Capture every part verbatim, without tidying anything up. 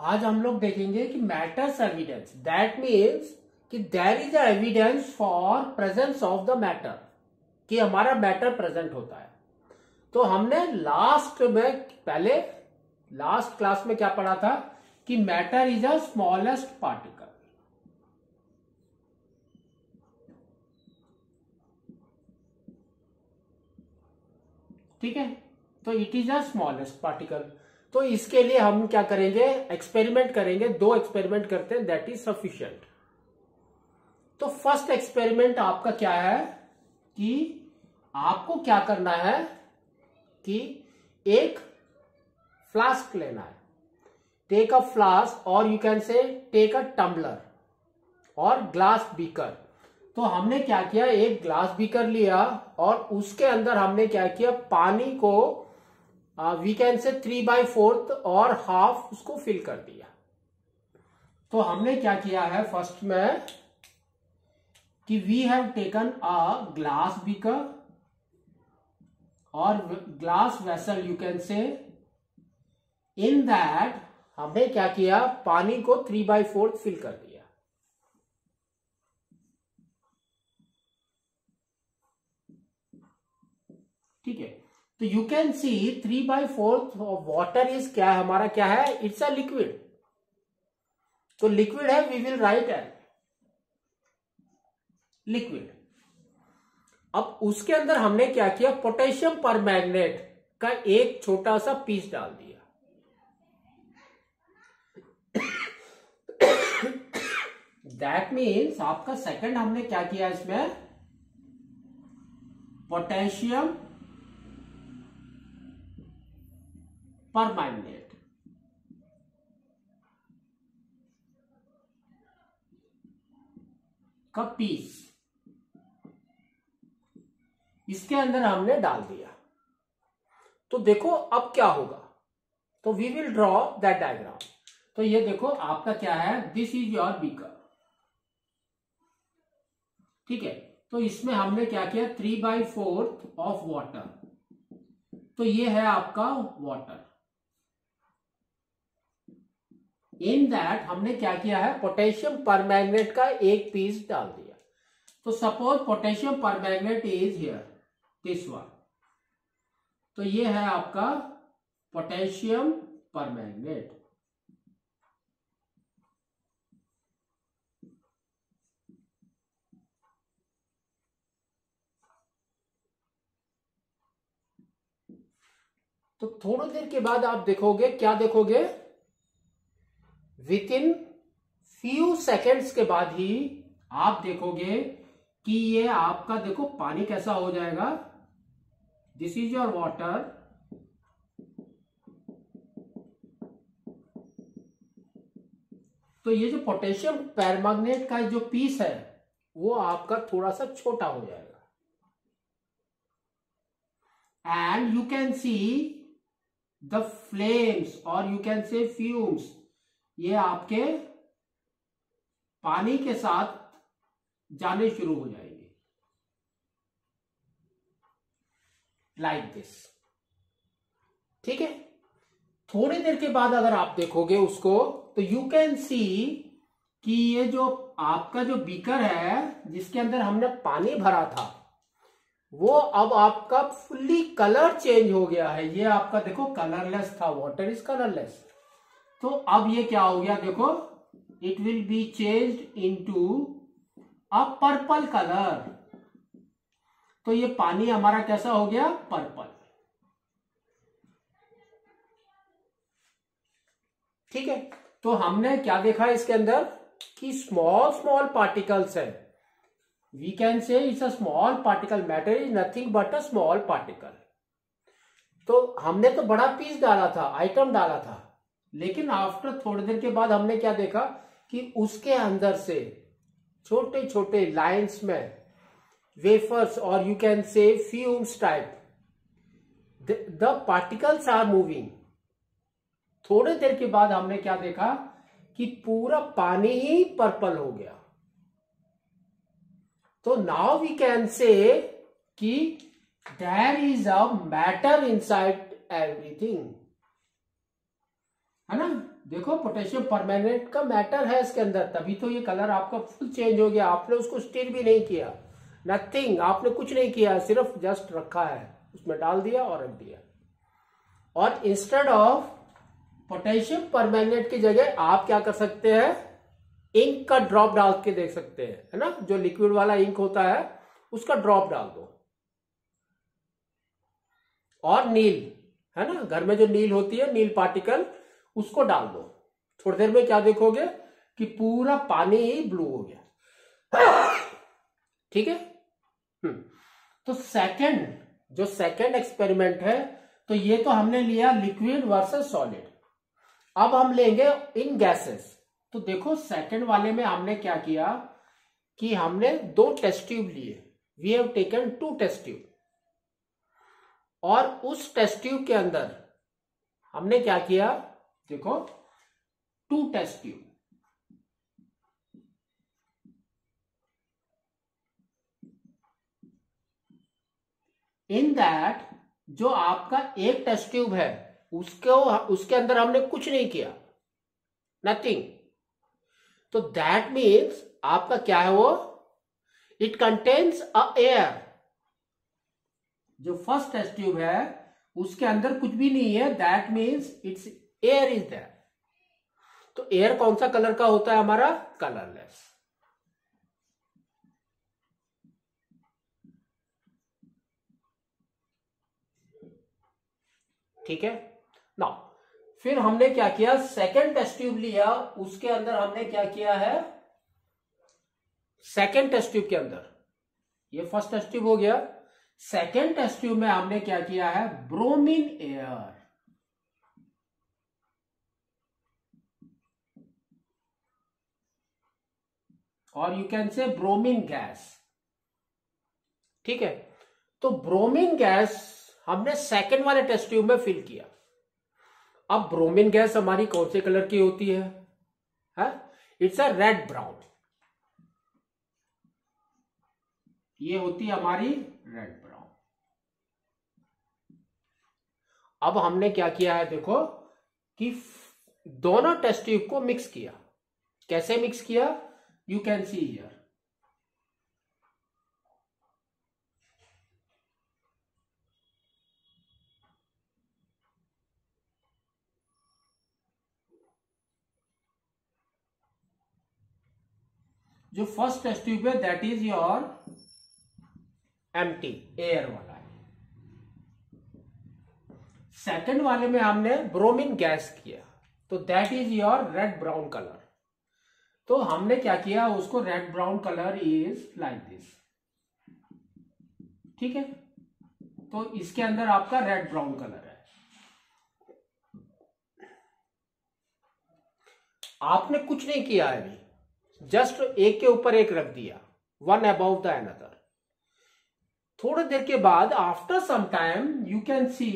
आज हम लोग देखेंगे कि मैटर्स एविडेंस, दैट मीन्स कि there is a evidence for presence of the matter, कि हमारा मैटर प्रेजेंट होता है। तो हमने लास्ट में पहले लास्ट क्लास में क्या पढ़ा था कि matter is a smallest particle. ठीक है, तो it is a smallest particle. तो इसके लिए हम क्या करेंगे, एक्सपेरिमेंट करेंगे। दो एक्सपेरिमेंट करते हैं, दैट इज सफिशिएंट। तो फर्स्ट एक्सपेरिमेंट आपका क्या है कि आपको क्या करना है कि एक फ्लास्क लेना है। टेक अ फ्लास्क और you can say take a tumbler और ग्लास बीकर। तो हमने क्या किया, एक ग्लास बीकर लिया और उसके अंदर हमने क्या किया, पानी को we can say three by fourth और हाफ उसको फिल कर दिया। तो हमने क्या किया है फर्स्ट में कि we have taken a glass beaker और glass vessel you can say, in that हमने क्या किया, पानी को थ्री बाई फोर्थ फिल कर दिया। ठीक है, तो you can see three by fourth of water is क्या है, हमारा क्या है, इट्स अ लिक्विड। तो लिक्विड है, we will write L liquid. अब उसके अंदर हमने क्या किया, पोटेशियम परमैंगनेट का एक छोटा सा पीस डाल दिया। दैट मीन्स आपका सेकंड हमने क्या किया, इसमें पोटेशियम परमैंगनेट का पीस इसके अंदर हमने डाल दिया। तो देखो अब क्या होगा, तो we will draw that diagram. तो ये देखो आपका क्या है, दिस इज योर बीकर। ठीक है, तो इसमें हमने क्या किया, three by fourth of water. तो ये है आपका वाटर। इन दैट हमने क्या किया है, पोटेशियम परमैंगनेट का एक पीस डाल दिया। तो suppose potassium permanganate is here, this one. तो ये है आपका पोटेशियम परमैंगनेट। तो थोड़ी देर के बाद आप देखोगे, क्या देखोगे, विद इन फ्यू सेकेंड्स के बाद ही आप देखोगे कि ये आपका देखो पानी कैसा हो जाएगा। दिस इज योर वाटर, तो ये जो पोटेशियम परमैंगनेट का जो पीस है वो आपका थोड़ा सा छोटा हो जाएगा। And you can see the flames और यू कैन से फ्यूम्स, ये आपके पानी के साथ जाने शुरू हो जाएंगे, लाइक दिस। ठीक है, थोड़ी देर के बाद अगर आप देखोगे उसको, तो यू कैन सी कि ये जो आपका जो बीकर है जिसके अंदर हमने पानी भरा था वो अब आपका फुल्ली कलर चेंज हो गया है। ये आपका देखो कलरलेस था, वाटर इज कलरलेस। तो अब ये क्या हो गया, देखो it will be changed into a purple colour. तो ये पानी हमारा कैसा हो गया, पर्पल। ठीक है, तो हमने क्या देखा इसके अंदर कि स्मॉल स्मॉल पार्टिकल्स है। We can say it's a small particle, matter is nothing but a small particle. तो हमने तो बड़ा पीस डाला था, आइटम डाला था, लेकिन आफ्टर थोड़ी देर के बाद हमने क्या देखा कि उसके अंदर से छोटे छोटे लाइंस में वेफर्स और you can say fumes type, the particles are moving. थोड़ी देर के बाद हमने क्या देखा कि पूरा पानी ही पर्पल हो गया। तो नाउ वी कैन से कि there is a matter inside everything, है ना। देखो पोटेशियम परमानेंट का मैटर है इसके अंदर, तभी तो ये कलर आपका फुल चेंज हो गया। आपने उसको स्टीर भी नहीं किया, नथिंग, आपने कुछ नहीं किया, सिर्फ जस्ट रखा है, उसमें डाल दिया और रख दिया। और इंस्टेड ऑफ पोटेशियम परमानेंट की जगह आप क्या कर सकते हैं, इंक का ड्रॉप डाल के देख सकते हैं, है ना, जो लिक्विड वाला इंक होता है उसका ड्रॉप डाल दो। और नील, है ना, घर में जो नील होती है, नील पार्टिकल, उसको डाल दो। थोड़ी देर में क्या देखोगे कि पूरा पानी ही ब्लू हो गया। ठीक है। हम्म तो सेकंड, जो सेकंड एक्सपेरिमेंट है, तो ये तो हमने लिया लिक्विड वर्सेस सॉलिड। अब हम लेंगे इन गैसेस। तो देखो सेकंड वाले में हमने क्या किया कि हमने दो टेस्ट ट्यूब लिए, we have taken two test tube, और उस टेस्ट ट्यूब के अंदर हमने क्या किया, देखो two test tube, in that जो आपका एक टेस्ट ट्यूब है उसको उसके अंदर हमने कुछ नहीं किया, नथिंग। तो दैट मीन्स आपका क्या है वो, इट कंटेन्स अ एयर। जो फर्स्ट टेस्ट ट्यूब है उसके अंदर कुछ भी नहीं है, that means it's air is there. तो एयर कौन सा कलर का होता है हमारा, कलरलेस। ठीक है ना। फिर हमने क्या किया, सेकेंड टेस्ट ट्यूब लिया, उसके अंदर हमने क्या किया है, सेकेंड टेस्ट ट्यूब के अंदर, ये फर्स्ट टेस्ट ट्यूब हो गया, सेकेंड टेस्ट ट्यूब में हमने क्या किया है, ब्रोमीन एयर। और you can say bromine gas. ठीक है। तो ब्रोमीन गैस हमने सेकेंड वाले टेस्ट ट्यूब में फिल किया। अब ब्रोमीन गैस हमारी कौन से कलर की होती है, है? It's a red brown. ये होती है हमारी रेड ब्राउन। अब हमने क्या किया है, देखो कि दोनों टेस्ट ट्यूब को मिक्स किया। कैसे मिक्स किया, यू कैन सी हियर। जो फर्स्ट टेस्ट ट्यूब है that is your empty, air वाला है। सेकंड वाले में हमने ब्रोमीन गैस किया, तो that is your red brown colour. तो हमने क्या किया, उसको red brown colour is like this. ठीक है। तो इसके अंदर आपका रेड ब्राउन कलर है। आपने कुछ नहीं किया है अभी, जस्ट एक के ऊपर एक रख दिया, वन अबाउट द अनदर। थोड़ी देर के बाद after some time you can see,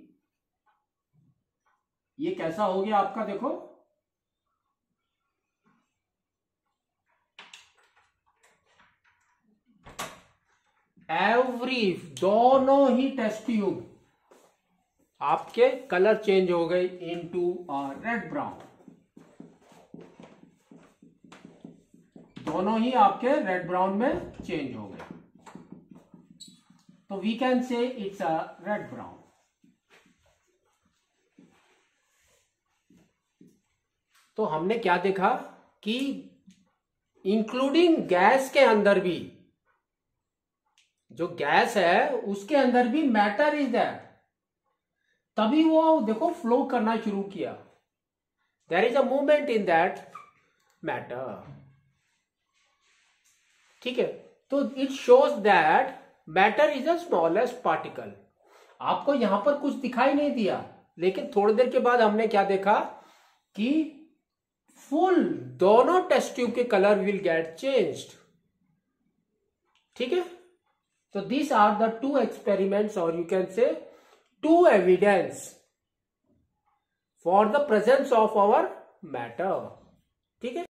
ये कैसा हो गया आपका, देखो एवरी, दोनों ही टेस्ट ट्यूब आपके कलर चेंज हो गए इनटू रेड ब्राउन। दोनों ही आपके रेड ब्राउन में चेंज हो गए। तो we can say it's a red brown. तो हमने क्या देखा कि इंक्लूडिंग गैस के अंदर भी, जो गैस है उसके अंदर भी मैटर इज दैट, तभी वो देखो फ्लो करना शुरू किया। There is a movement in that matter. ठीक है। तो it shows that matter is a smallest particle. आपको यहां पर कुछ दिखाई नहीं दिया, लेकिन थोड़ी देर के बाद हमने क्या देखा कि फुल दोनों टेस्ट ट्यूब के कलर विल गेट चेंज्ड। ठीक है। So these are the two experiments, or you can say two evidence for the presence of our matter. ठीक है।